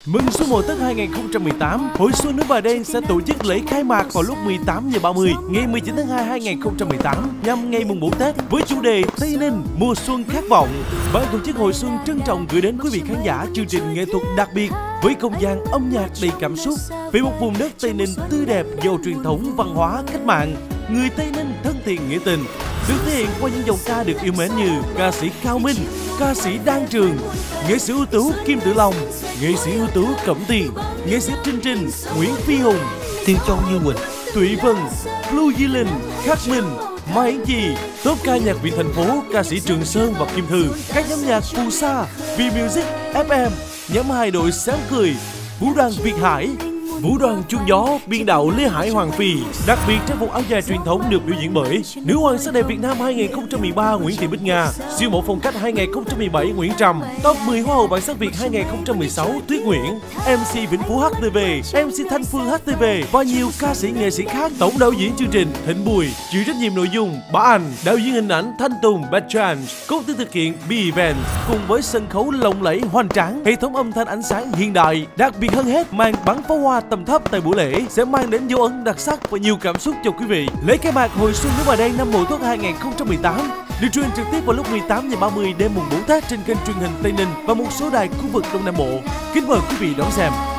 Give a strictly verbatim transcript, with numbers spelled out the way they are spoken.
Mừng xuân Mậu Tuất hai nghìn không trăm mười tám, Hội Xuân Nước Bà Đen sẽ tổ chức lễ khai mạc vào lúc mười tám giờ ba mươi ngày mười chín tháng hai hai nghìn không trăm mười tám nhằm ngày mùng bốn Tết với chủ đề Tây Ninh mùa xuân khát vọng. Ban tổ chức Hội Xuân trân trọng gửi đến quý vị khán giả chương trình nghệ thuật đặc biệt với không gian âm nhạc đầy cảm xúc về một vùng đất Tây Ninh tươi đẹp giàu truyền thống văn hóa cách mạng. Người Tây Ninh thân thiện nghĩa tình được thể hiện qua những dòng ca được yêu mến như ca sĩ Cao Minh, ca sĩ Đan Trường, nghệ sĩ ưu tú Kim Tử Long, nghệ sĩ ưu tú Cẩm Tiền, nghệ sĩ Trinh Trinh, Nguyễn Phi Hùng, Tiêu Châu Như Quỳnh, Thụy Vân, Blue Di Linh, Khắc Minh, Mai Yến Chi, top ca nhạc Viện Thành Phố, ca sĩ Trường Sơn và Kim Thư, các nhóm nhạc Phù Sa, V Music, ép em, nhóm hai đội Sáng Cười, Vũ đoàn Việt Hải, Vũ đoàn Chuông Gió, biên đạo Lê Hải Hoàng Phi. Đặc biệt trang phục áo dài truyền thống được biểu diễn bởi nữ hoàng sắc đẹp Việt Nam hai nghìn không trăm mười ba Nguyễn Thị Bích Nga, siêu mẫu phong cách hai nghìn không trăm mười bảy Nguyễn Trầm, top mười hoa hậu bản sắc Việt hai nghìn không trăm mười sáu Tuyết Nguyễn, em xê Vĩnh Phú hát tê vê, em xê Thanh Phương hát tê vê và nhiều ca sĩ nghệ sĩ khác. Tổng đạo diễn chương trình Thịnh Bùi, chịu trách nhiệm nội dung Bá Anh, đạo diễn hình ảnh Thanh Tùng Bertrand, công ty thực hiện B Event cùng với sân khấu lộng lẫy hoành tráng, hệ thống âm thanh ánh sáng hiện đại. Đặc biệt hơn hết, màn bắn pháo hoa tầm thấp tại buổi lễ sẽ mang đến dấu ấn đặc sắc và nhiều cảm xúc cho quý vị. Lễ khai mạc Hội Xuân Nước Bà Đen năm Mậu Tuất hai nghìn không trăm mười tám được truyền trực tiếp vào lúc mười tám giờ ba mươi đêm mùng bốn Tết trên kênh truyền hình Tây Ninh và một số đài khu vực Đông Nam Bộ. Kính mời quý vị đón xem.